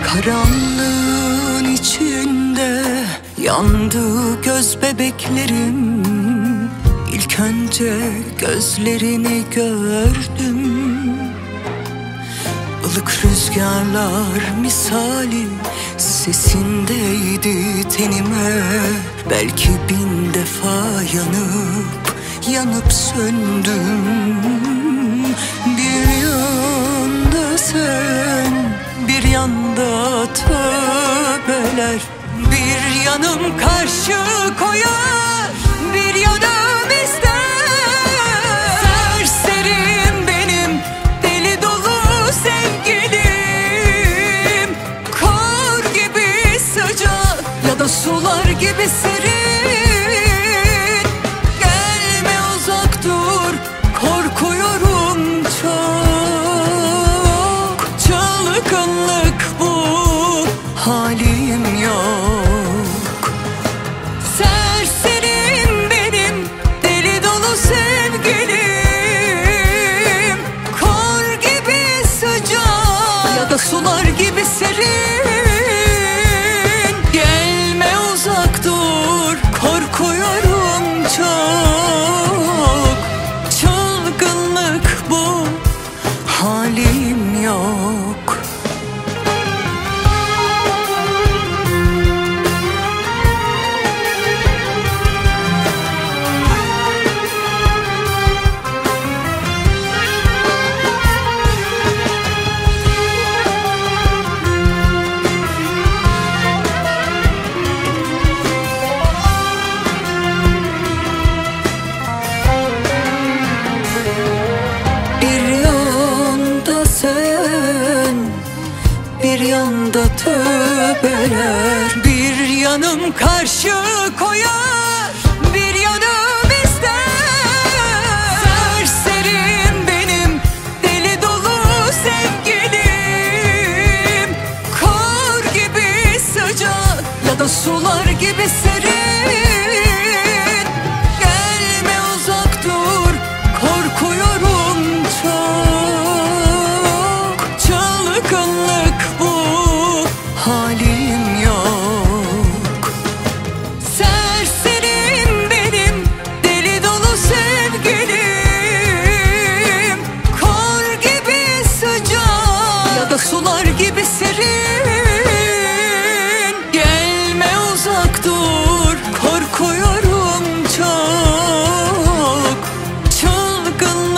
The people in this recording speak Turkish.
Karanlığın içinde yandı göz bebeklerim. İlk önce gözlerini gördüm. Ilık rüzgarlar misali sesindeydi tenime. Belki 1000 defa yanıp söndüm. Bir yanda sen, bir yanda tövbeler. Bir yanım karşı koyar, bir yanım ister. Serserim benim, deli dolu sevgilim. Kar gibi sıcak ya da sular gibi serin. Gelme uzak dur, korkuyorum çok. Çılgınlık bu, halim yok. Serserim benim, deli dolu sevgilim. Kar gibi sıcak ya da sular gibi serin. Gelme uzak dur, korkuyorum çok. Çılgınlık bu, halim yok. Bir yanda tövbeler, bir yanım karşı koyar, bir yanım ister. Serserim benim, deli dolu sevgilim. Kar gibi sıcak ya da sular gibi serin. Gelme uzak dur, korkuyorum çok. Çılgınlık bu, halim yok. Serserim benim, deli dolu sevgilim. Kar gibi sıcak ya da sular gibi serin. Gelme uzak dur, korkuyorum çok. Çılgın